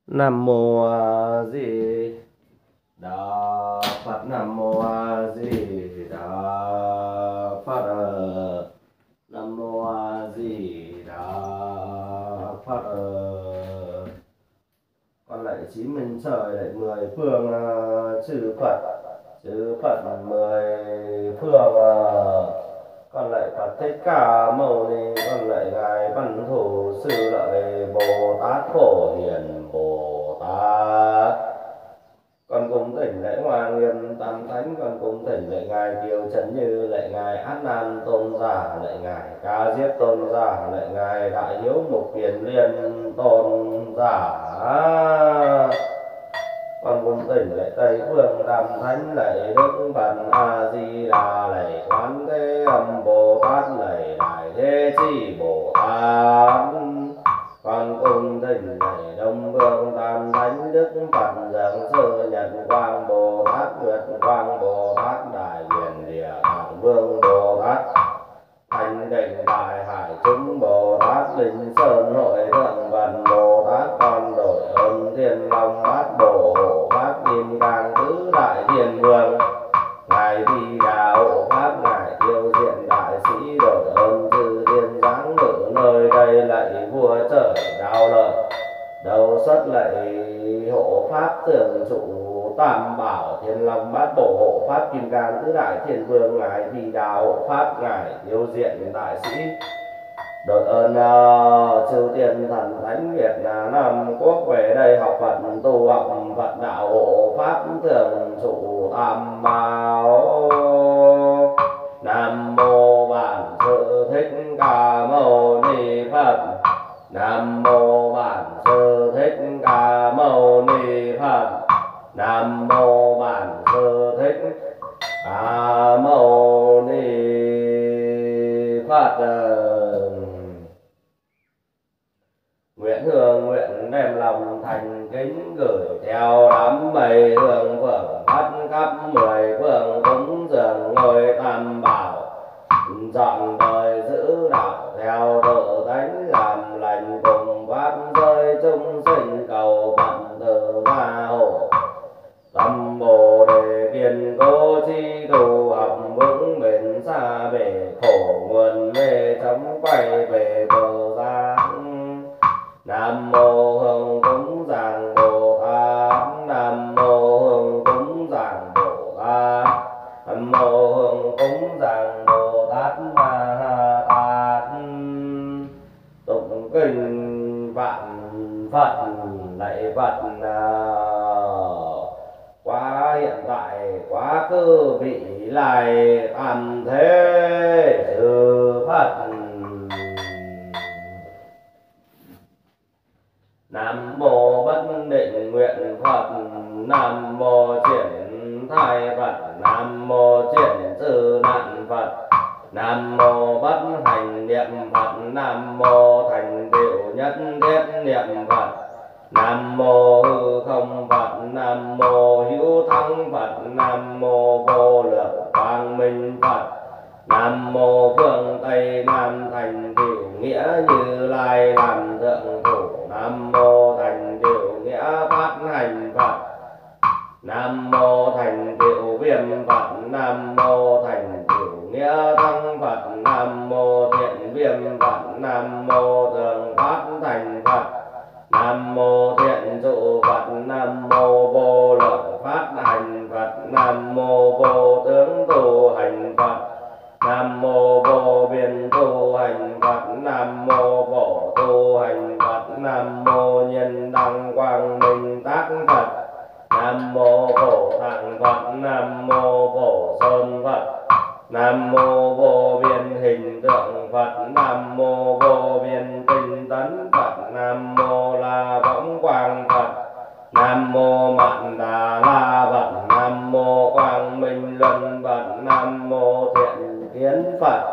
Nam mô A Di Đà Phật. Nam mô A Di Đà Phật. Nam mô A Di Đà Phật. Con lạy chín minh trời, lạy 10 phương chư Phật 10 phương. Con lạy Phật Thích Ca Mâu Ni, con lạy ngài Văn Thù Sư Lợi Bồ Tát Phổ Hiền Bồ Tát. Con cung thỉnh lễ Hoa Nghiêm Tam Thánh, con cung thỉnh lễ ngài Kiều Trấn Như, lễ ngài Át Nan Tôn giả, lễ ngài Ca Diếp Tôn giả, lễ ngài Đại Hiếu Mục Kiền Liên Tôn giả. Con cung thỉnh lễ Tây Phương Tam Thánh, lễ Đức Phật A Di Đà, lễ Quán Thế Âm Bồ Tát, lễ Đại Thế Chí Bồ Tát. Con cung thỉnh lễ Đông Phương Tam Thánh, Đức Phật Giảng Sư Nhật Quang Bồ Tát, Nguyệt Quang Bồ Tát, Đại Nguyện Địa Tạng Vương Bồ Tát, Thanh Định Đại Hải Chúng Bồ Tát, Linh Sơn Hội Thượng Vận Bồ Tát. Con đội ơn Thiên Long Bát Bộ Hộ Pháp Kim Cang Tứ Đại Thiên Vương, ngài Di Đà Hộ Pháp, ngài Tiêu Diện Đại Sĩ, đội ơn chư thiên giáng ngự nơi đây, lạy vua trời Đạo Lợi đầu xuất, lạy hộ pháp thường trụ Tam Bảo Thiên Long Bát Bộ Hộ Pháp Kim Cang Tứ Đại Thiên Vương, ngài Di Đà Hộ Pháp, ngài Tiêu Diện Đại Sĩ, đội ơn chư thiên thần thánh Việt Nam Quốc về đây học Phật tu học Phật đạo, hộ pháp thường trụ Tam Bảo. Nam mô Bản Sư Thích Ca Mâu Ni Phật. Nam mô Bản Sư Thích Ca Mâu Ni Phật. Nam mô Bản Sư Thích Ca Mâu Ni Phật. Nguyện hương nguyện đem lòng thành kính, gửi theo đám mây hương phượng phát khắp 10 phương, cúng dường ngôi Tam Bảo, trọn đời giữ đạo theo tự tánh, làm lành cùng pháp giới chúng sinh, cầu phận từ gia hộ tâm Bồ Đề, kiên cố chi tu học vững bền, xa bể khổ nguồn mê, chóng quay về bờ giác. Nam mô Hương Cúng Dường Bồ Tát. Nam mô Hương Cúng Dường Bồ Tát. Nam mô Hương Cúng Dường Bồ Tát Ma Tát. Tụng kinh vạn Phật, lạy Phật quá hiện tại, quá khứ, vị lai, tam thế chư Phật. Nam mô Bất Định Nguyện Phật. Nam mô Triển Thai Phật. Nam mô Triển Sư Nạn Phật. Nam mô Bất Hành Niệm Phật. Nam mô Thành Tựu Nhất Thiết Niệm Phật. Nam mô Hư Không Phật. Nam mô Hữu Thắng Phật. Nam mô Vô Lượng Quang Minh Phật. Nam mô Phương Tây Nam Thành Tựu Nghĩa Như Lai làm thượng thủ. Nam mô Thành Tựu Nghĩa Phát Hành Phật. Nam mô Thành Tựu Viêm Phật. Nam mô Thành Tựu Nghĩa Thắng Phật. Nam mô Thiện Viêm Phật. Nam mô Thường Phát Thành Phật. Nam mô Thiện Trụ Phật. Nam mô Vô Lượng Phát Hành Phật. Nam mô Vô Tướng Tu Hành Phật. Nam mô Vô Biên Tu Hành Phật. Nam mô Phổ Tu Hành Phật. Nam mô Nhân Đăng Quang Minh Tác Phật. Nam mô Phổ Tạng Phật. Nam mô Phổ Sơn Phật. Nam mô Vô Biên Hình Tượng Phật. Nam mô Vô Biên Tinh Tấn Phật. Nam mô La Võng Quang Phật. Nam mô Mạn Đà La Phật. Nam mô Quang Minh Luân Phật. Nam mô Thiện Kiến Phật.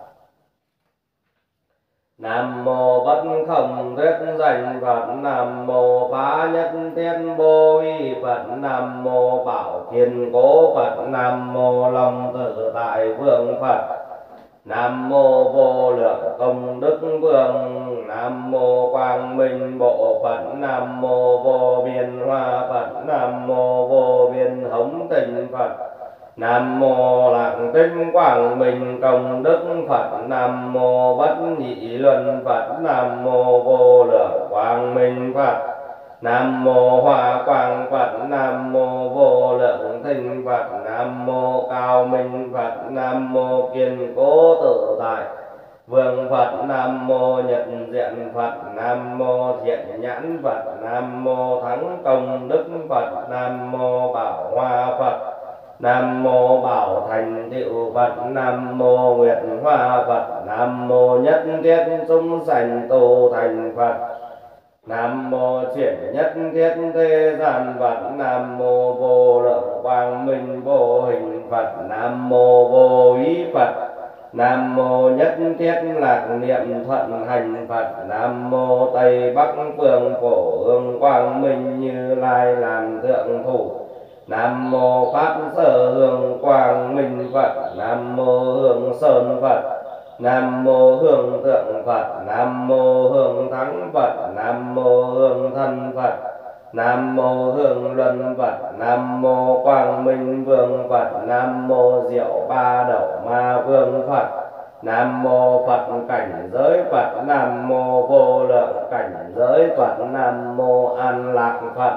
Nam mô Bất Không Thuyết Danh Phật. Nam mô Phá Nhất Thiên Bố Vi Phật. Nam mô Bảo Kiên Cố Phật. Nam mô Long Tự Tại Vương Phật. Nam mô vô lượng công đức vương. Nam mô quang minh bộ Phật. Nam mô vô biên hoa Phật. Nam mô vô biên hống tình Phật. Nam mô lạc tinh quang minh công đức Phật. Nam mô bất nhị luân Phật. Nam mô vô lượng quang minh Phật. Nam mô hoa quang Phật. Nam mô vô lượng thinh Phật. Nam mô cao minh Phật. Nam mô kiên cố tự tại vương Phật. Nam mô nhật diện Phật. Nam mô thiện nhãn Phật. Nam mô thắng công đức Phật. Nam mô bảo hoa Phật. Nam mô bảo thành tựu Phật. Nam mô nguyệt hoa Phật. Nam mô nhất thiết chúng sanh tu thành Phật. Nam mô chuyển nhất thiết thế gian Phật. Nam mô vô lượng quang minh vô hình Phật. Nam mô vô ý Phật. Nam mô nhất thiết lạc niệm thuận hành Phật. Nam mô Tây Bắc phương phổ hương quang minh Như Lai làm thượng thủ. Nam mô Pháp sở hương quang minh Phật. Nam mô hương sơn Phật. Nam mô hương tượng Phật. Nam mô hương thắng Phật. Nam mô hương thân Phật. Nam mô hương luân Phật. Nam mô quang minh vương Phật. Nam mô diệu ba đậu ma vương Phật. Nam mô Phật cảnh giới Phật. Nam mô vô lượng cảnh giới Phật. Nam mô an lạc Phật.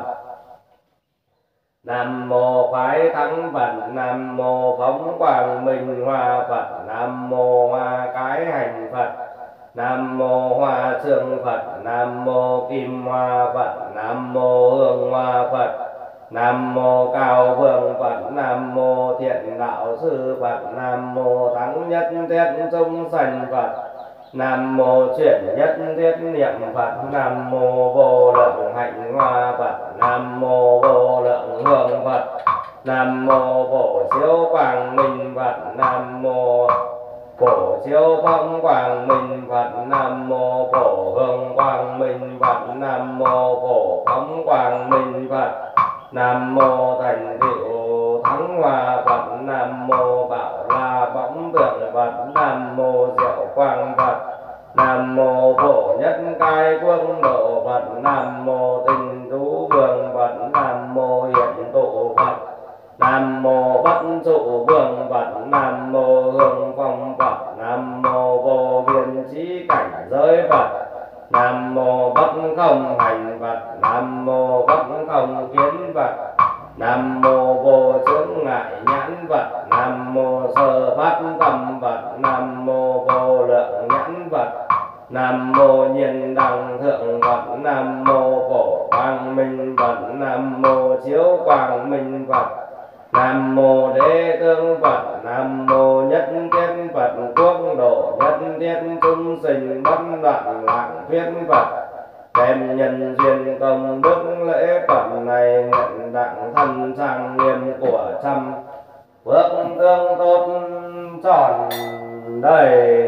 Nam mô phái thắng Phật. Nam mô phóng quang minh hoa Phật. Nam mô hoa cái hành Phật. Nam mô hoa xương Phật. Nam mô kim hoa Phật. Nam mô hương hoa Phật. Nam mô cao vương Phật. Nam mô thiện đạo sư Phật. Nam mô thắng nhất thiết chúng sanh Phật. Nam mô chuyển nhất thiết niệm Phật. Nam mô vô lượng hạnh hoa Phật. Nam mô vô lượng hương Phật. Nam mô phổ chiếu quang minh Phật. Nam mô phổ chiếu phong quang minh Phật. Nam mô phổ hương quang minh Phật. Nam mô phổ phóng quang minh Phật. Nam mô thành tựu thắng hoa Phật. Nam mô bảo la bóng tượng Phật. Nam mô diệu quang Phật. Nam mô phổ nhất cai quân độ Phật. Nam mô tinh tú vương Phật. Nam mô hiện tụ Phật. Nam mô bất trụ vương Phật. Nam mô hương phong Phật. Nam mô vô biên trí cảnh giới Phật. Nam mô bất không hành Phật. Nam mô bất không kiến Phật. Nam mô vô chướng ngại nhãn Phật. Nam mô sơ phát tâm Phật. Nam mô vô lượng nhãn Phật. Nam mô nhiên đẳng thượng Phật. Nam mô phổ quang minh Phật. Nam mô chiếu quang minh Phật. Nam mô đế tương Phật. Nam mô nhất thiết Phật quốc độ nhất thiết chúng sinh bất đoạn lạc thuyết Phật. Đem nhân duyên công đức lễ Phật này nguyện đặng thân trang nghiêm của trăm phước tương tốt tròn đầy.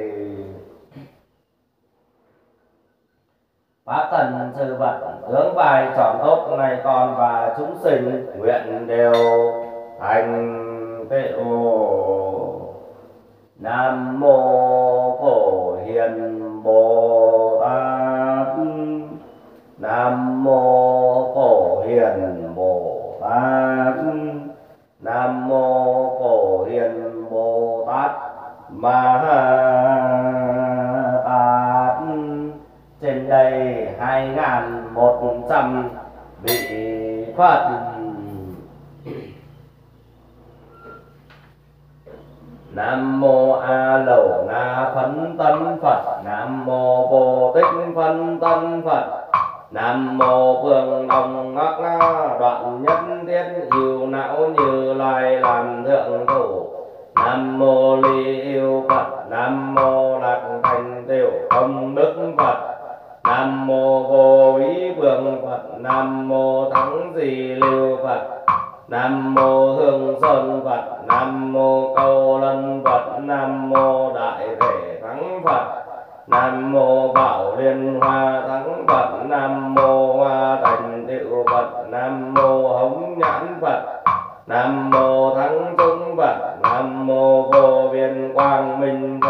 Pháp thần sư Phật hướng vai tròn tốt này con và chúng sinh nguyện đều thành tựu. Nam mô Phổ Hiền Bồ Tát. Nam mô Phổ Hiền Bồ Tát. Nam mô Phổ Hiền Bồ Tát Ma Tát. Trên đây 2100 vị Phật. Nam mô A Lầu Na Phấn Tân Phật. Nam mô Vô Tích Phấn Tân Phật. Nam mô Phương Đông Ngắc Đoạn Nhất Thiết Yêu Não Như Lai làm thượng thủ. Nam mô Ly Yêu Phật. Nam mô Lạc Thành Tựu Công Đức Phật. Nam mô Vô Ý Vương Phật. Nam mô Thắng Di Lưu Phật. Nam mô Hương Sơn Phật. Nam mô Câu Lân Phật. Nam mô Đại Thể Thắng Phật. Nam mô Bảo Liên Hoa Thắng Phật. Nam mô Hoa Thành Tựu Phật. Nam mô Hống Nhãn Phật. Nam mô Thắng Trung Phật. Nam mô Vô Biên Quang Minh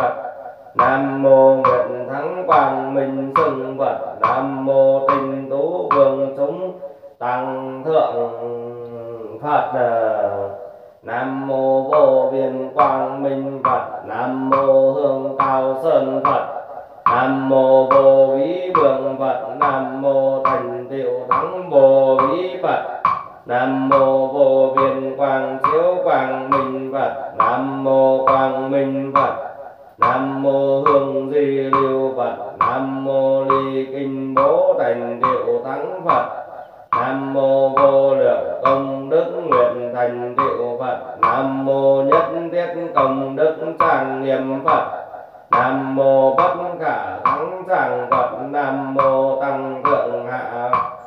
Nam mô Vô Biên Quang Minh Phật. Nam mô Hương Cao Sơn Phật. Nam mô Vô Vĩ Vương Phật. Nam mô Thành Tựu Thắng Vô Vĩ Phật. Nam mô Vô Biên Quang Chiếu Quang Minh Phật. Nam mô Quang Minh Phật. Nam mô Hương Di Lưu Phật. Nam mô Ly Kinh Bố Thành Tựu Thắng Phật. Nam mô Vô Lượng Công Đức Nguyện Thành Tựu Phật. Nam mô Nhất Thiết Công Đức Trang Nghiêm Phật. Nam mô Bất Khả Thắng Tràng Phật. Nam mô Tăng Thượng Hạ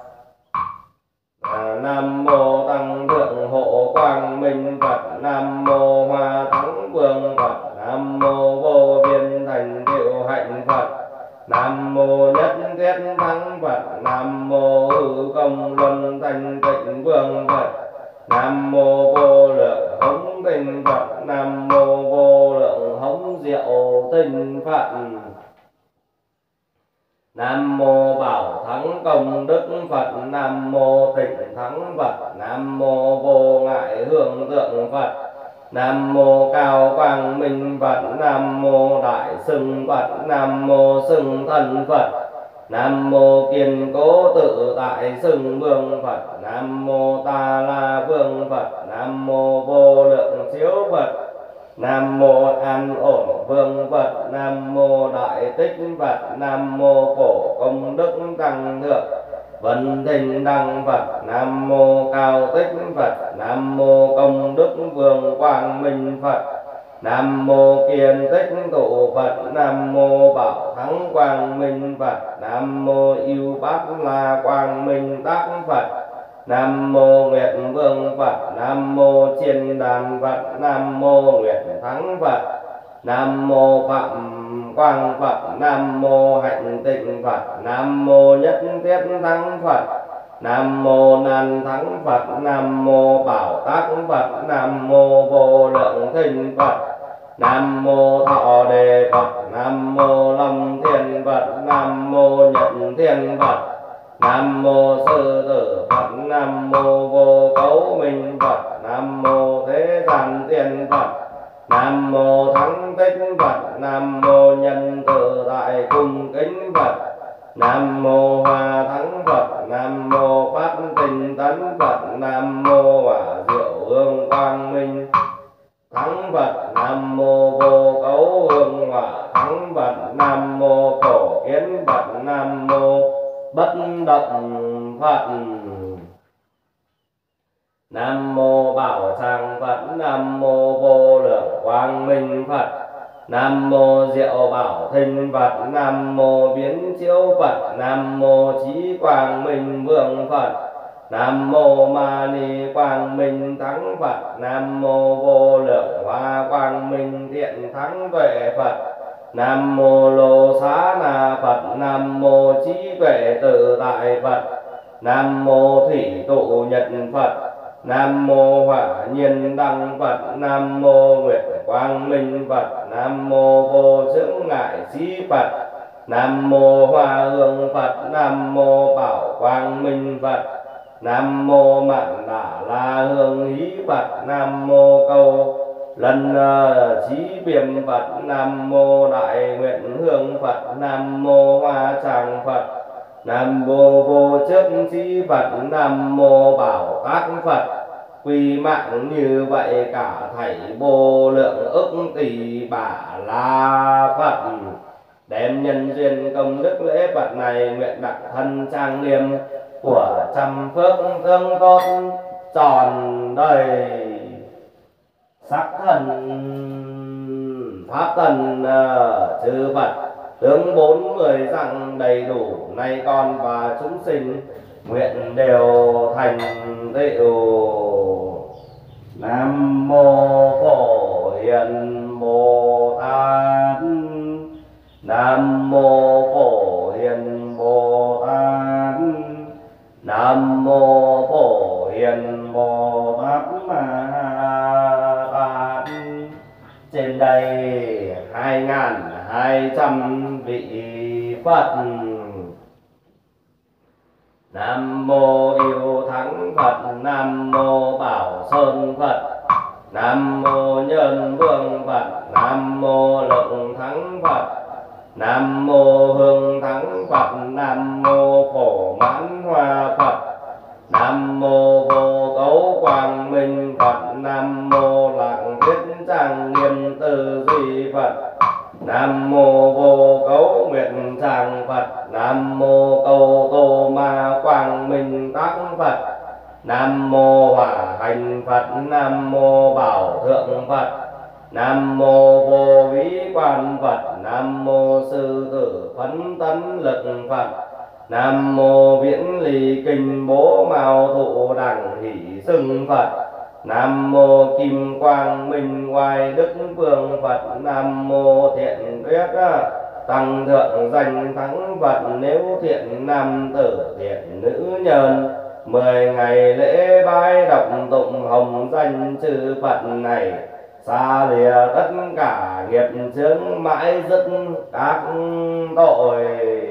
Nam mô Tăng Thượng Hộ Quang Minh Phật. Nam mô Hoa Thắng Vương Phật. Nam mô Vô Biên Thành Tựu Hạnh Phật. Nam mô Nhất Thiết Thắng Phật. Nam mô Hư Không Luân Thanh Tịnh Vương Phật. Nam mô Vô Lượng Hống Tinh Phật. Nam mô Vô Lượng Hống Diệu Tinh Phật. Nam mô Bảo Thắng Công Đức Phật. Nam mô Tịnh Thắng Phật. Nam mô Vô Ngại Hương Tượng Phật. Nam mô Cao Quang Minh Phật. Nam mô Đại Xưng Phật. Nam mô Xưng Thần Phật. Nam mô Kiên Cố Tự Tại Xưng Vương Phật. Nam mô Ta La Vương Phật. Nam mô Vô Lượng Chiếu Phật. Nam mô An Ổn Vương Phật. Nam mô Đại Tích Phật. Nam mô Phổ Công Đức Tăng Thượng Vân Thình Đăng Phật. Nam mô Cao Tích Phật. Nam mô Công Đức Vương Quang Minh Phật. Nam mô Kiên Tích Tụ Phật. Nam mô Bảo Thắng Quang Minh Phật. Nam mô Yêu Bát La Quang Minh Tác Phật. Nam mô Nguyệt Vương Phật. Nam mô Chiên Đàn Phật. Nam mô Nguyệt Thắng Phật. Nam mô Phạm Quang Phật. Nam mô Hạnh Tịnh Phật. Nam mô Nhất Thiết Thắng Phật. Nam mô Nan Thắng Phật. Nam mô Bảo Tác Phật. Nam mô Vô Lượng Thinh Phật. Nam mô Thọ Đề Phật. Nam mô Lâm Thiên Phật. Nam mô Nhật Thiên Phật. Nam mô Sư Tử Phật. Nam mô Vô Cấu Minh Phật. Nam mô Thế Gian Tiên Phật. Nam mô Thắng Tích Phật. Nam mô Nhân Tự Tại Cung Kính Phật. Nam mô Hoa Thắng Phật. Nam mô Phát Tinh Tấn Phật. Nam mô Hỏa Diệu Hương Quang Minh Thắng Phật. Nam mô Vô Cấu Hương Hỏa Thắng Phật. Nam mô Phổ Kiến Phật. Nam mô Bất Động Phật. Nam mô Bảo Tràng Phật. Nam mô Vô Lượng Quang Minh Phật. Nam mô Diệu Bảo Thinh Phật. Nam mô Biến Chiếu Phật. Nam mô Chí Quang Minh Vương Phật. Nam mô Ma Ni Quang Minh Thắng Phật. Nam mô Vô Lượng Hoa Quang Minh Thiện Thắng Tuệ Phật. Nam mô Lô Xá Na Phật. Nam mô Trí Tuệ Tự Tại Phật. Nam mô Thủy Tụ Nhật Phật. Nam mô Hỏa Nhiên Đăng Phật. Nam mô Nguyệt Quang Minh Phật. Nam mô Vô Chướng Ngại Sĩ Phật. Nam mô Hoa Hương Phật. Nam mô Bảo Quang Minh Phật. Nam mô Mạn Đà La Hương Hí Phật. Nam mô Câu Lần Chí Biềm Phật. Nam mô Đại Nguyện Hương Phật. Nam mô Hoa Tràng Phật. Nam mô Vô Chấp Chí Phật. Nam mô Bảo Tác Phật. Quy mạng như vậy cả thảy vô lượng ức tỷ bả la Phật. Đem nhân duyên công đức lễ Phật này nguyện đặng thân trang nghiêm của trăm phước thương tốt tròn đầy. Sắc thần pháp thần chư Phật tướng 40 răng đầy đủ, nay con và chúng sinh nguyện đều thành tựu. Nam mô Phổ Hiền Bồ Tát. Nam mô Phổ Hiền Bồ Tát. Nam mô Phổ Hiền Bồ Tát Ma Tát. Trên đây 2200 vị Phật. Nam mô Yêu Tha Thắng Phật. Nam mô Bảo Sơn Phật. Nam mô Nhân Vương Phật. Nam mô Lực Thắng Phật. Nam mô Hương Thắng Phật. Nam mô Phổ Mãn Hoa Phật. Nam mô Vô Cấu Quang Minh Phật. Nam mô Lạc Thiết Trang Nghiêm Tư Duy Phật. Nam mô Vô Cấu Nguyện Tràng Phật. Nam mô Cầu Tô Ma Quang Minh Tác Phật. Nam mô Hỏa Hành Phật. Nam mô Bảo Thượng Phật. Nam mô Vô Vĩ Quan Phật. Nam mô Sư Tử Phấn Tấn Lực Phật. Nam mô Viễn Ly Kinh Bố Mao Thụ Đẳng Hỷ Xưng Phật. Nam mô Kim Quang Minh Oai Đức Vương Phật. Nam mô Thiện Tuyết Tăng Thượng Danh Thắng Phật. Nếu thiện nam tử thiện nữ nhân, 10 ngày lễ bái đọc tụng hồng danh chư Phật này, xa lìa tất cả nghiệp chướng, mãi dứt các tội.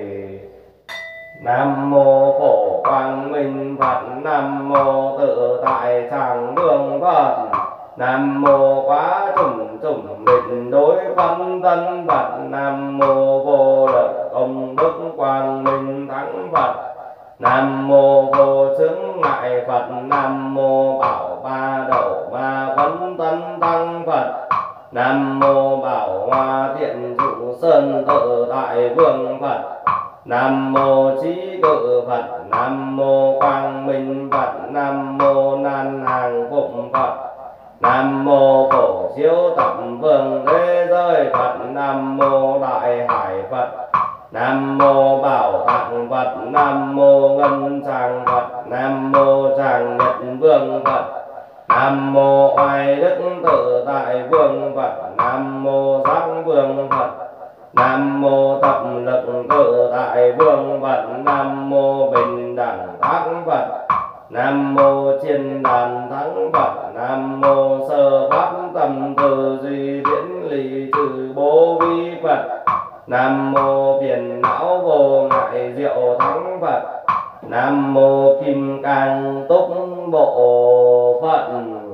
Nam mô Phổ Quang Minh Phật. Nam mô Tự Tại Tràng Vương Phật. Nam mô Quá Chủng Chủng Định Đối Phân Tân Phật. Nam mô Vô Lực Công Đức Quang Minh Thắng Phật. Nam mô Vô Chướng Ngại Phật. Nam mô Bảo Ba Đầu Ma Vấn Tân Tăng Phật. Nam mô Bảo Hoa Thiện Trụ Sơn Tự Tại Vương Phật. Nam mô Trí Cự Phật. Nam mô Quang Minh Phật. Nam mô Nan Hàng Phụng Phật. Nam mô Phổ Chiếu Tập Vương Thế Giới Phật. Nam mô Đại Hải Phật. Nam mô Bảo Tạng Phật. Nam mô Ngân Tràng Phật. Nam mô Tràng Nhật Vương Phật. Nam mô Oai Đức Tự Tại Vương Phật. Nam mô Giác Vương Phật. Nam mô Tập Lực Tự Tại Vương Phật. Nam mô Bình Đẳng Tác Phật. Nam mô Chiên Đàn Thắng Phật. Nam mô Sơ Bát Tâm Từ Duy Viễn Ly Trừ Bố Vi Phật. Nam mô Phiền Não Vô Ngại Diệu Thắng Phật. Nam mô Kim Cang Túc Bộ Phật.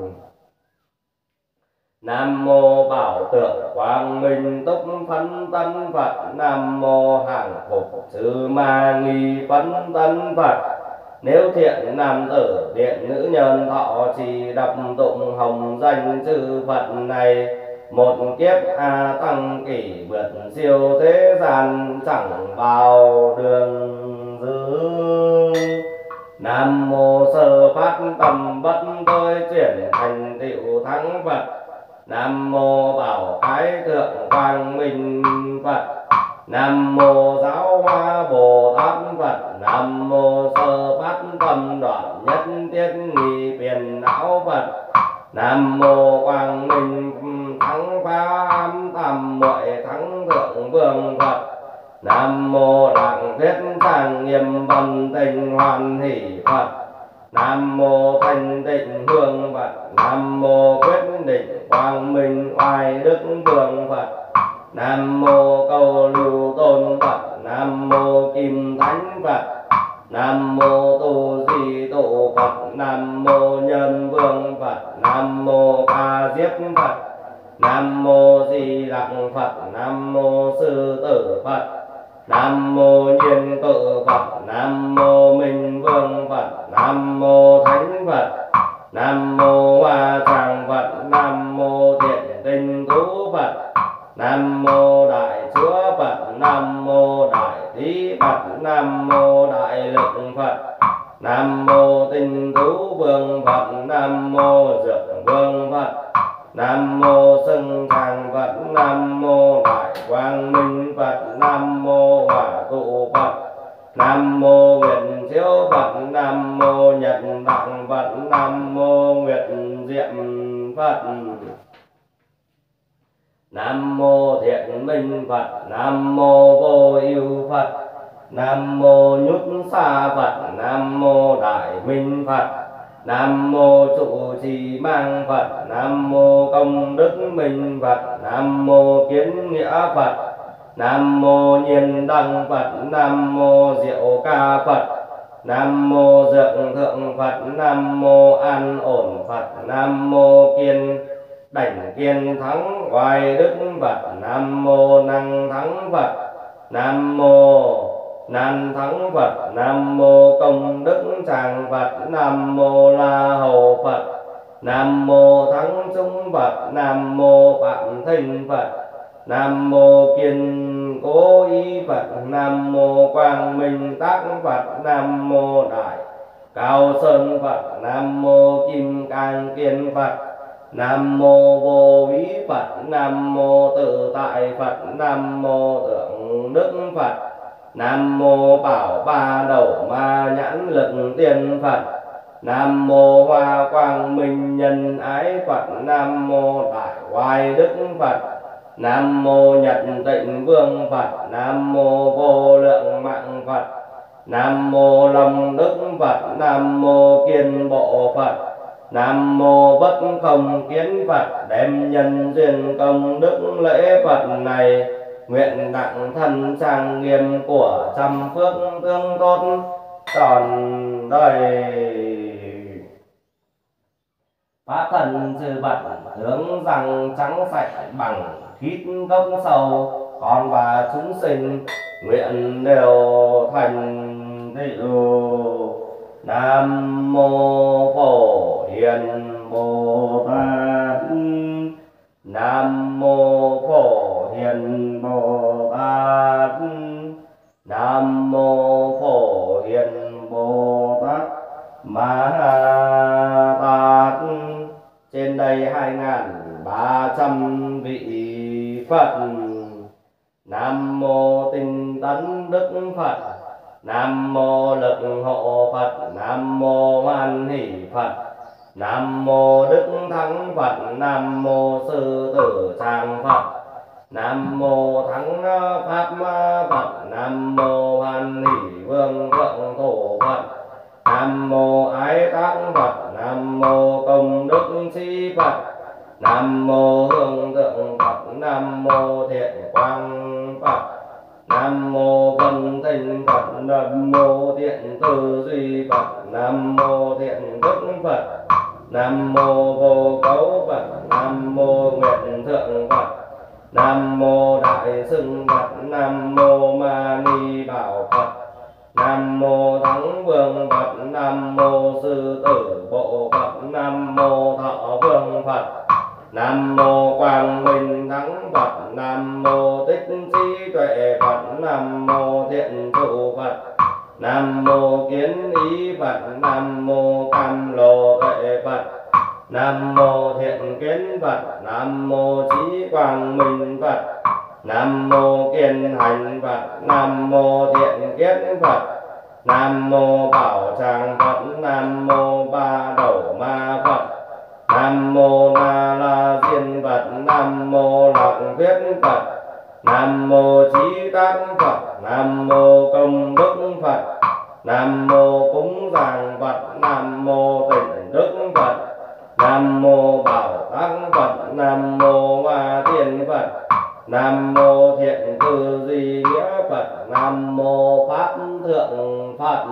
Nam mô Bảo Tượng Quang Minh Túc Phấn Tân Phật. Nam mô Hàng Phục Sư Ma Nghi Phấn Tân Phật. Nếu thiện nam tử thiện nữ nhân thọ trì đọc tụng hồng danh chư Phật này, một kiếp A Tăng kỷ vượt siêu thế gian, chẳng vào đường dư. Nam mô Sơ Phát Tâm Bất Tôi chuyển thành tựu thắng Phật. Nam mô Bảo Thái Thượng Quang Minh Phật. Nam mô Giáo Hoa Bồ Tát Phật. Nam mô Sơ Phát Tâm Đoạn Nhất Tiết Nghi Phiền Não Phật. Nam mô Quang Minh Thắng Pháp Tam Muội Thắng Thượng Vương Phật. Nam mô Đặng Thiết Trang Nghiêm Vân Tình Hoàn Hỷ Phật. Nam mô Thanh Tịnh Hương Phật. Nam mô Quyết Định Quang Minh Oai Đức Vương Phật. Nam mô Cầu Lưu Tôn Phật. Nam mô Kim Thánh Phật. Nam mô Tu Di Tụ Phật. Nam mô Nhân Vương Phật. Nam mô Ca Diếp Phật. Nam mô Di Lặc Phật. Nam mô Sư Tử Phật. Nam mô Nhiên Cự Phật. Nam mô Minh Vương Phật. Nam mô Thánh Phật. Nam mô Hoa Tràng Phật. Nam mô Thiện Tinh Tú Phật. Nam mô Đại Chúa Phật. Nam mô Đại Thí Phật. Nam mô Đại Lực Phật. Nam mô Tinh Tú Vương Phật. Nam mô Dược Vương Phật. Nam mô Sưng Tràng Phật. Nam mô Đại Quang Minh Phật. Nam mô Hỏa Tụ Phật. Nam mô Nguyện Chiếu Phật. Nam mô Nhật Đặng Phật. Nam mô Nguyệt Diệm Phật. Nam mô Thiện Minh Phật. Nam mô Vô Ưu Phật. Nam mô Nhút Sa Phật. Nam mô Đại Minh Phật. Nam mô Trụ Trì Mang Phật. Nam mô Công Đức Minh Phật. Nam mô Kiến Nghĩa Phật. Nam mô Nhiên Đăng Phật. Nam mô Diệu Ca Phật. Nam mô Dược Thượng Phật. Nam mô An Ổn Phật. Nam mô Kiên Đảnh Kiên Thắng Oai Đức Phật. Nam mô Năng Thắng Phật. Nam mô Nan Thắng Phật. Nam mô Công Đức Tràng Phật. Nam mô La Hầu Phật. Nam mô Thắng Trung Phật. Nam mô Phạm Thinh Phật. Nam mô Kiên Cố Ý Phật. Nam mô Quang Minh Tác Phật. Nam mô Đại Cao Sơn Phật. Nam mô Kim Cang Kiên Phật. Nam mô Vô Vĩ Phật. Nam mô Tự Tại Phật. Nam mô Tượng Đức Phật. Nam mô Bảo Ba Đầu Ma Nhãn Lực Tiên Phật. Nam mô Hoa Quang Minh Nhân Ái Phật. Nam mô Đại Oai Đức Phật. Nam mô Nhật Tịnh Vương Phật. Nam mô Vô Lượng Mạng Phật. Nam mô Long Đức Phật. Nam mô Kiên Bộ Phật. Nam mô Bất Không Kiến Phật. Đem nhân duyên công đức lễ Phật này, nguyện đặng thân trang nghiêm của trăm phước tương tôn tròn đời. Pháp thân sư Phật tướng răng trắng sạch bằng khít gốc sâu, con và chúng sinh nguyện đều thành tựu. Nam mô Phổ Hiền Bồ Tát. Nam mô Phổ Hiền Bồ Tát. Nam mô Phổ Hiền Bồ Tát Ma Tát. Trên đây 2300 vị Phật. Nam mô Tinh Tấn Đức Phật. Nam mô Lực Hộ Phật. Nam mô Hoan Hỷ Phật. Nam mô Đức Thắng Phật. Nam mô Sư Tử Tràng Phật. Nam mô Thắng Pháp Phật. Nam mô Hoan Hỷ Vương Thượng Thổ Phật. Nam mô Ái Tác Phật. Nam mô Công Đức Sĩ Phật. Nam mô Hương Thượng Phật. Nam mô Thiện Quang Phật. Nam mô Vân Thinh Phật. Nam mô Thiện Tư Duy Phật. Nam mô Thiện Đức Phật. Nam mô Vô Cấu Phật. Nam mô Nguyện Thượng Phật. Nam mô Đại Xưng Phật. Nam mô Ma Ni Bảo Phật. Nam mô Thắng Vương Phật. Nam mô Sư Tử Bộ Phật. Nam mô Thọ Vương Phật. Nam mô Quang Minh Thắng Phật. Nam mô Tích Trí Tuệ Phật. Nam mô Thiện Trụ Phật. Nam mô Kiến Ý Phật. Nam mô Cam Lồ Tuệ Phật. Nam mô Thiện Kiến Phật. Nam mô Trí Quang Minh Phật. Nam mô Kiên Hành Phật. Nam mô Thiện Kiến Phật. Nam mô Bảo Tràng Phật. Nam mô Ba Đầu Ma Phật. Nam mô Na La Diên Phật. Nam mô Lạc Viết Phật. Nam mô Trí Tác Phật. Nam mô Công Đức Phật. Nam mô Cúng Dường Phật. Nam mô Tịnh Đức Phật. Nam mô Bảo Tác Phật. Nam mô Hoa Tiên Phật. Nam mô Thiện Tư Duy Nghĩa Phật. Nam mô Pháp Thượng Phật.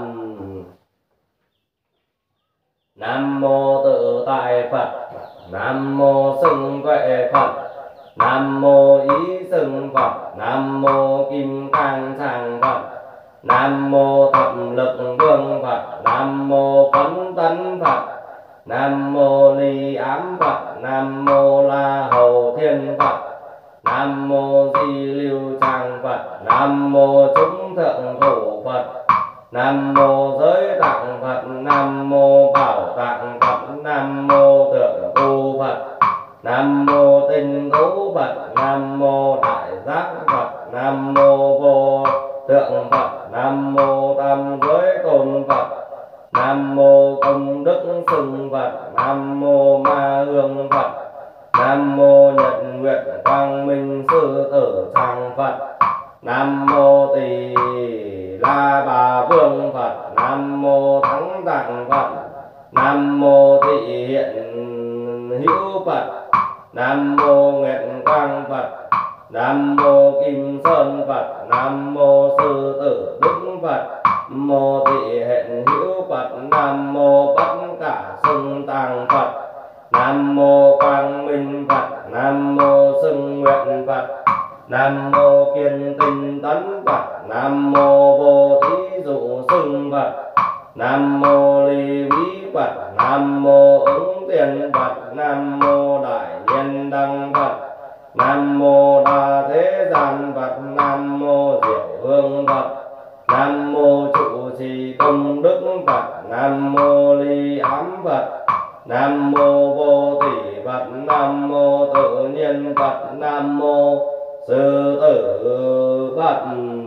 Nam mô Tự Tại Phật. Nam mô Xưng Tuệ Phật. Nam mô Ý Xưng Phật. Nam mô Kim Cang Tràng Phật. Nam mô Thập Lực Vương Phật. Nam mô Phấn Tấn Phật. Nam mô Ni Ám Phật. Nam mô La Hầu Thiên Phật. Nam mô Di Lưu Tràng Phật. Nam mô Chúng Thượng Thủ Phật. Nam mô Giới Tạng Phật. Nam mô Bảo Tạng Phật. Nam mô Tượng Tu Phật. Nam mô Tinh Tú Phật. Nam mô Đại Giác Phật. Nam mô Vô Tượng Phật. Nam mô Tam Giới Tôn Phật. Nam mô Công Đức Xưng Phật. Nam mô Ma Hương Phật. Nam mô Nhật Nguyệt Quang Minh Sư Tử Tràng Phật. Nam mô Tỳ La Bà Vương Phật. Nam mô Thắng Tạng Phật. Nam mô Thị Hiện Hữu Phật. Nam mô Nguyệt Quang Phật. Nam mô Kim Sơn Phật. Nam mô Sư Tử Đức Phật. mô thị hiện hữu Phật. Nam mô tất cả xưng tàng Phật. Nam mô quang minh Phật. Nam mô xưng nguyện Phật. Nam mô kiên tinh tấn Phật. Nam mô vô thí dụ xưng Phật. Nam mô ly bí Phật. Nam mô ứng tiền Phật. Nam mô đại nhân đăng Phật. Nam mô đa thế gian Phật. Nam mô diệu hương Phật. Nam mô trụ trì công đức Phật. Nam mô ly ám Phật. Nam mô vô tỷ Phật. Nam mô tự nhiên Phật. Nam mô sư tử Phật.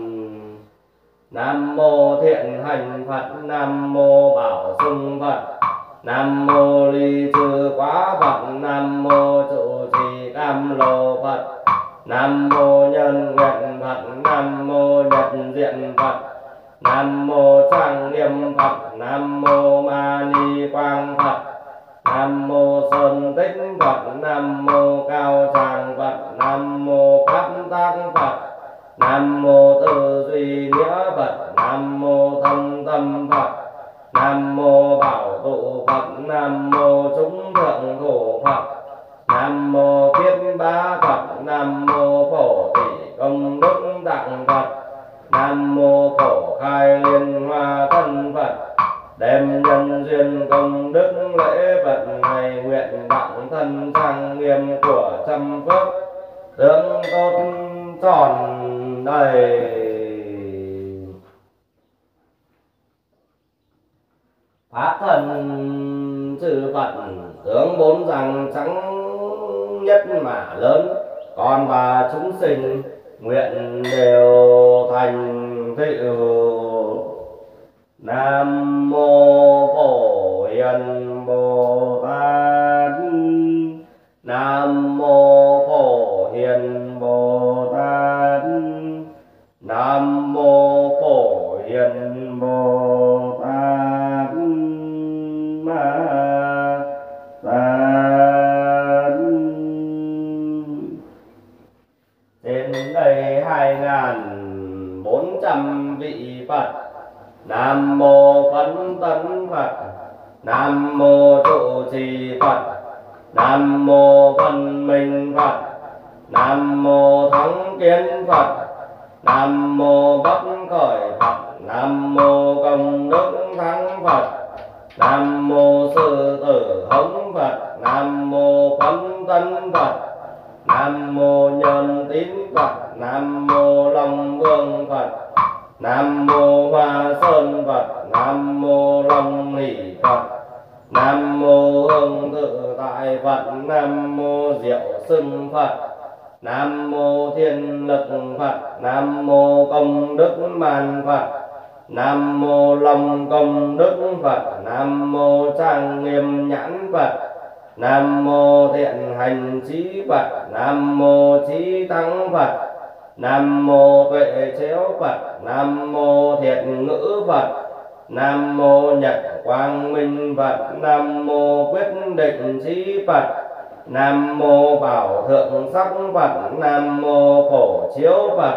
Nam mô thiện hành Phật. Nam mô bảo xưng Phật. Nam mô ly trừ quá Phật. Nam mô trụ trì cam lồ Phật. Nam mô nhân nguyện Phật. Nam mô nhật diện Phật. Nam mô trang nghiêm Phật. Nam mô ma ni quang Phật. Nam mô sơn tích Phật. Nam mô cao tràng Phật. Nam mô pháp tác Phật. Nam mô tư duy nghĩa Phật. Nam mô thân tâm Phật. Nam mô bảo tụ Phật. Nam mô chúng thượng thủ Phật. Nam mô kiết bá Phật. Nam mô phổ tỷ công đức tặng Phật. Nam mô phổ khai liên hoa thân Phật. Đem nhân duyên công đức lễ vật này nguyện đặng thân trang nghiêm của trăm phước tướng tốt tròn đầy. Pháp thân chư Phật tướng bốn răng trắng nhất mà lớn. Còn bà chúng sinh nguyện đều thành tựu. Nam mô Phổ Hiền Bồ Tát. Nam mô Phổ Hiền Bồ Tát. Nam mô Phổ Hiền Bồ Tát. Ma Tát. Đến đây 2400 vị Phật. Nam mô Phấn Tấn Phật. Nam mô Trụ Trì Phật. Nam mô Văn Minh Phật. Nam mô Thắng Kiến Phật. Nam mô Bất Khởi Phật. Nam mô Công Đức Thắng Phật. Nam mô Sư Tử Hống Phật. Nam mô Phấn Tấn Phật. Nam mô Nhân Tín Phật. Nam mô Long Vương Phật. Nam mô Hoa Sơn Phật. Nam mô Long Hỷ Phật. Nam mô Hương Tự Tại Phật. Nam mô Diệu Xưng Phật. Nam mô Thiên Lực Phật. Nam mô Công Đức Man Phật. Nam mô Long Công Đức Phật. Nam mô Trang Nghiêm Nhãn Phật. Nam mô Thiện Hành Trí Phật. Nam mô Trí Thắng Phật. Nam mô Tuệ Chéo Phật. Nam mô Thiện Ngữ Phật. Nam mô Nhật Quang Minh Phật. Nam mô Quyết Định Trí Phật. Nam mô Bảo Thượng Sắc Phật. Nam mô Phổ Chiếu Phật.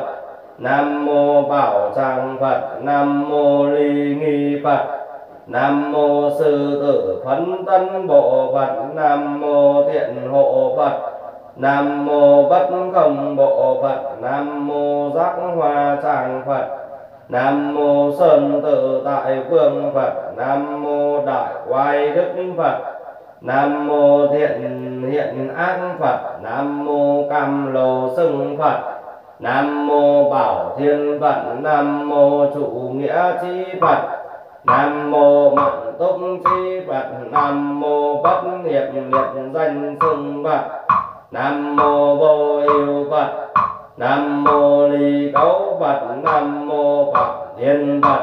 Nam mô Bảo Tràng Phật. Nam mô Ly Nghi Phật. Nam mô Sư Tử Phấn Tân Bộ Phật. Nam mô Thiện Hộ Phật. Nam mô Bất Không Bộ Phật. Nam mô Giác Hoa Tràng Phật. Nam mô Sơn Tự Tại Vương Phật. Nam mô Đại Oai Đức Phật. Nam mô Thiện Hiện Ác Phật. Nam mô Cam Lồ Xưng Phật. Nam mô Bảo Thiên Phật. Nam mô Trụ Nghĩa Chi Phật. Nam mô Mạng Túc Chi Phật. Nam mô Bất Hiệp Liệt Danh Xưng Phật. Nam mô Vô Ưu Phật. Nam mô Ly Cấu Phật. Nam mô Phật Thiên Phật.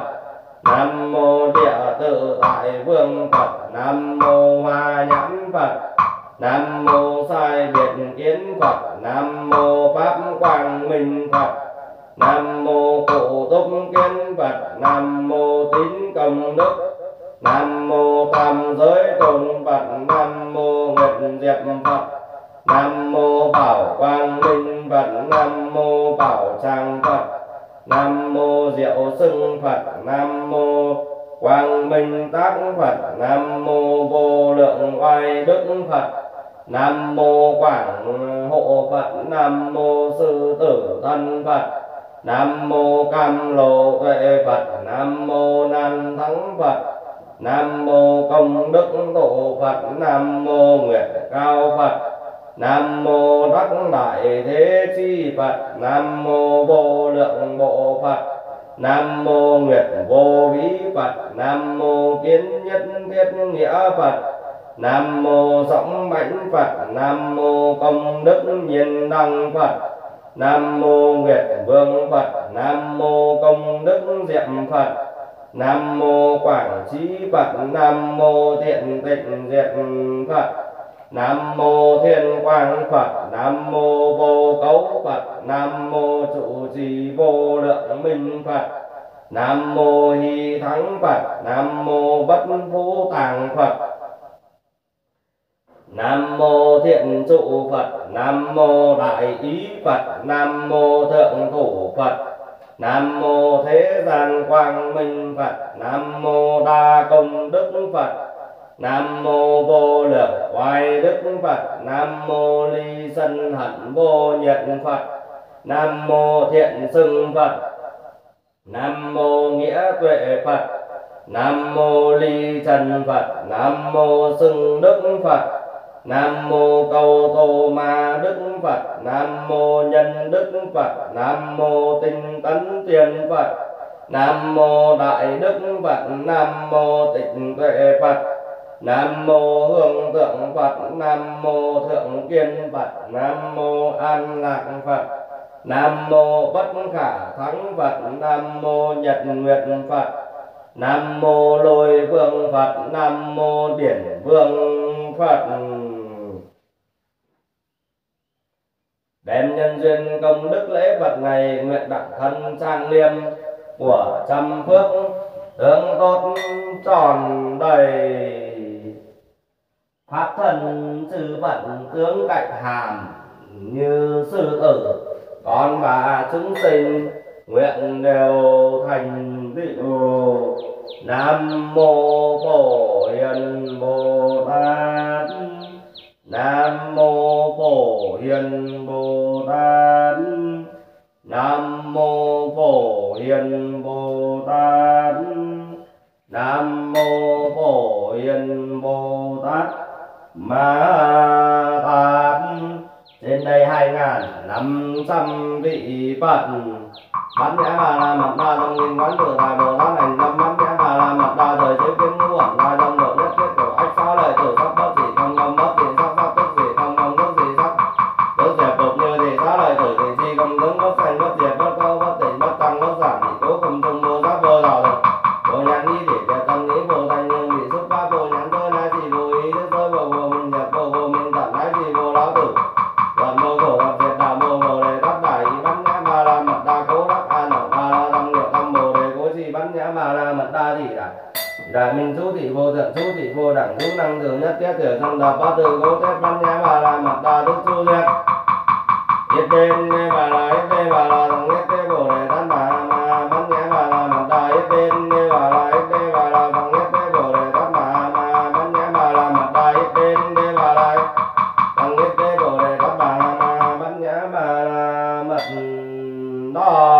Nam mô Địa Tự Tại Vương Phật. Nam mô Hoa Nhãn Phật. Nam mô Sai Biệt Kiến Phật. Nam mô Pháp Quang Minh Phật. Nam mô Cụ Túc Kiến Phật. Nam mô Tín Công Đức. Nam mô Tam Giới Tôn Phật. Nam mô Nguyện Diệp Phật. Nam mô Bảo Quang Minh Phật. Nam mô Bảo Tràng Phật. Nam mô diệu xưng Phật. Nam mô quang minh tác Phật. Nam mô vô lượng oai đức Phật. Nam mô quảng hộ Phật. Nam mô sư tử thân Phật. Nam mô cam lộ tuệ Phật. Nam mô nan thắng Phật. Nam mô công đức tổ Phật. Nam mô nguyệt cao Phật. Nam mô đắc đại thế chi Phật. Nam mô vô lượng bộ Phật. Nam mô nguyệt vô bí Phật. Nam mô kiến nhất thiết nghĩa Phật. Nam mô sóng mãnh Phật. Nam mô công đức nhiên đăng Phật. Nam mô nguyệt vương Phật. Nam mô công đức diệm Phật. Nam mô quảng trí Phật. Nam mô thiện tịnh diệt Phật. Nam mô thiên quang Phật. Nam mô vô cấu Phật. Nam mô trụ trì vô lượng minh Phật. Nam mô hy thắng Phật. Nam mô bất vũ tàng Phật. Nam mô thiện trụ Phật. Nam mô đại ý Phật. Nam mô thượng thủ Phật. Nam mô thế gian quang minh Phật. Nam mô đa công đức Phật. Nam mô vô lượng oai đức Phật. Nam mô ly sân hận vô nhiệt Phật. Nam mô thiện xưng Phật. Nam mô nghĩa tuệ Phật. Nam mô ly trần Phật. Nam mô xưng đức Phật. Nam mô cầu tô ma đức Phật. Nam mô nhân đức Phật. Nam mô tinh tấn tiền Phật. Nam mô đại đức Phật. Nam mô tịnh tuệ Phật. Nam mô hương tượng Phật. Nam mô thượng kiên Phật. Nam mô an lạc Phật. Nam mô bất khả thắng Phật. Nam mô nhật nguyệt Phật. Nam mô lôi vương Phật. Nam mô điển vương Phật. Đem nhân duyên công đức lễ Phật này, nguyện đặng thân trang nghiêm của trăm phước tướng tốt tròn đầy. Pháp thân chư Phật tướng cạnh hàm như sư tử, con và chúng sinh nguyện đều thành tựu. Nam mô Phổ Hiền Bồ Tát. Nam mô Phổ Hiền Bồ Tát. Nam mô Phổ Hiền Bồ Tát. Nam mô Phổ Hiền Bồ Tát Ma Tát. Trên đây 2500 vị Phật bát nhã bà la mật đa trong nghìn quán tự tại Bồ Tát hành tâm bát nhã bà la mật đa thời chế kiến ngũ ẩn lai đông độ nhất thiết của ách sáu lời tử sắc bất chỉ không công bất chỉ sắc sắc tức chỉ không công tức chỉ sắc tức diệt đột như thị sáu lời tử thị chi không tướng bất sanh bất diệt bất câu bất tỉnh bất tăng bất giảm thị cố không trung vô sắc vô đạo thực vô nhãn ý thị về tâm nghĩ vô thành nhưng bị xuất pháp vô nhãn thơ lai chỉ vô ý thức thơ vô vô minh nhập vô minh tận lai chỉ vô lão tử đoạn vô khổ gặp diệt đạo vô vô đề đắc đại ý bát nhã bà la mật đa cố đắc an ở bà la tâm niệm tâm bồ đề cố trì bát nhã bà la mật đa thị đại minh chú thị vô thượng chú thị vô đẳng chú năng thường nhất thiết tiểu thân đà bát tự cố thiết bát nhã bà la mật đa đức chú thiết yết bên bà la yết bên bà la thằng yết bên bồ đề tát bà ma bát nhã bà la mật đa yết bên bà la yết bên bà la thằng yết bên bồ đề tát bà ma bát nhã bà la mật đa yết bên bà la thằng yết bên bồ đề tát bà ma bát nhã bà la mật đa.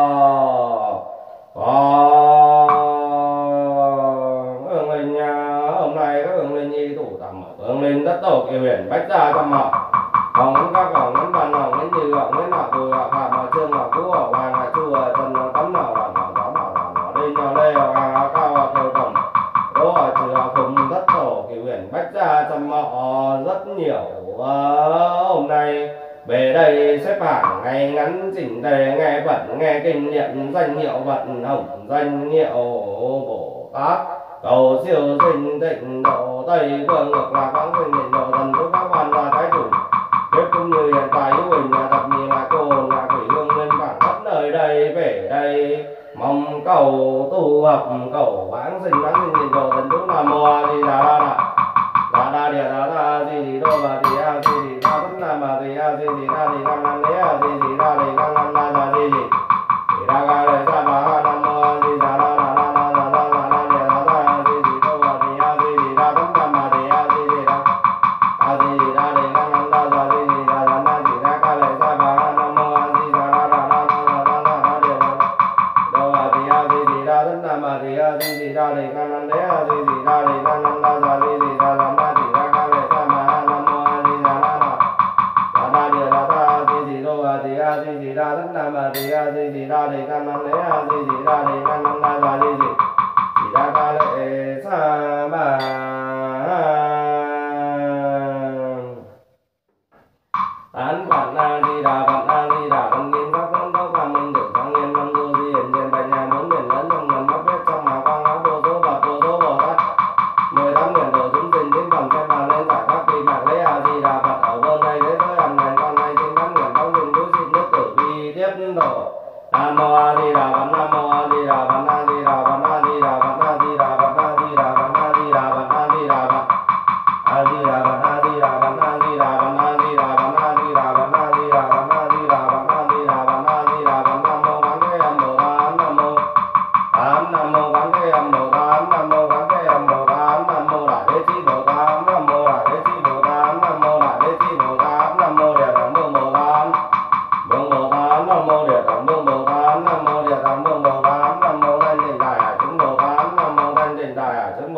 Hôm nay các hương linh nhi thủ tầm hương linh tất tổ kỳ huyền bách gia trăm mỏ hồng các hồng ngân bàn hồng ngân như hồng ngân nọ từ hồng phạm hồng trương hồng cú hồng hoàng hồng chu trần hồng tấm nọ hồng hồng gió hồng đây nhỏ lê hồng cao hồng theo tổng đỗ hồng trừ hồng phùng tất tổ kỳ huyền bách gia trăm mỏ rất nhiều. Hôm nay về đây xếp bảng ngày ngắn chỉnh tề nghe Phật nghe kinh nghiệm danh hiệu Phật hồng danh hiệu Bồ Tát cầu siêu sinh tịnh độ Tây phương ngược lạc quảng sinh hiện độ thần thúc pháp quan gia thái chủ tiếp cũng như hiện tại hữu hình nhà thập nhị là cô là quỷ hương linh bản đất nơi đây về đây mong cầu tu học cầu vãng sinh hiện độ thần thúc nam mô a di đà đa địa đa di đô bà di a di đa tất nam bà di a di đa di nam nam đế a di đa di nam nam đa di đa ga le sa bà ha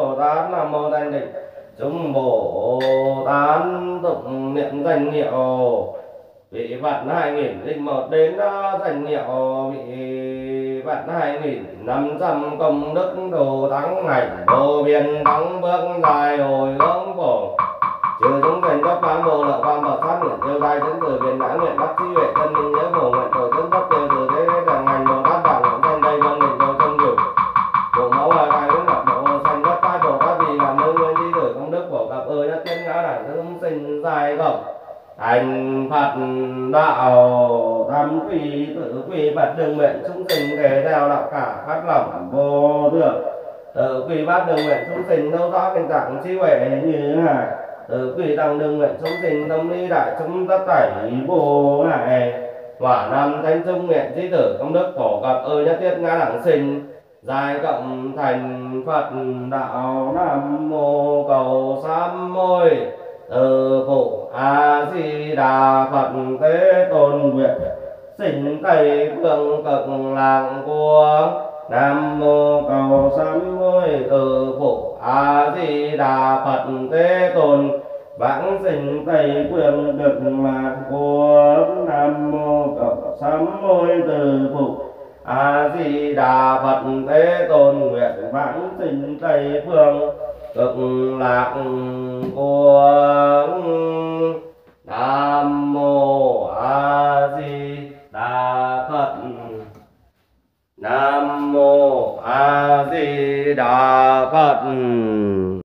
Bồ Tát. Nam mô Thanh Tịnh chúng Bồ Tát. Tụng niệm danh hiệu vị Phật 2001 đến danh hiệu vị Phật 2500 công đức đồ thắng hành vô biên thắng bước dài hồi hướng phổ trừ chúng thành cấp tám vô lợi quan bảo sát nguyện tiêu tai chứng từ biển đã nguyện đắc trí huệ chân minh nhớ phổ nguyện tổ chứng cấp tiêu từ thế đẳng hành Bồ Tát đẳng nguyện thanh đây vân định đồ trong cửu bộ mẫu là tài ứng lập bộ sanh bất tai Bồ Tát vì làm nơi nguyên di tử công đức phổ cập ơi nhất thiên ngã đẳng chúng sinh dài cộng thành Phật đạo tam quy tự quy bát đường nguyện chúng sinh kể theo đạo cả phát lòng vô thượng tự quy bát đường nguyện chúng sinh đâu rõ kinh tạng trí huệ như hải tự quy tăng đường nguyện chúng sinh tâm lý đại chúng tất thảy vô ngại quả năm thánh trung nguyện trí tử công đức phổ cập ơi nhất thiết ngã đẳng sinh dài cộng thành Phật đạo. Nam mô cầu sám môi từ phụ A Di Đà Phật Thế Tôn nguyện sinh Tây phương cực lạc quốc. Nam mô cầu sám hối từ phụ A Di Đà Phật Thế Tôn vãng sinh Tây phương cực lạc quốc. Nam mô cầu sám hối từ phụ A Di Đà Phật Thế Tôn nguyện vãng sinh Tây phương cực lạc quốc. Nam mô A Di Đà Phật. Nam mô A Di Đà Phật.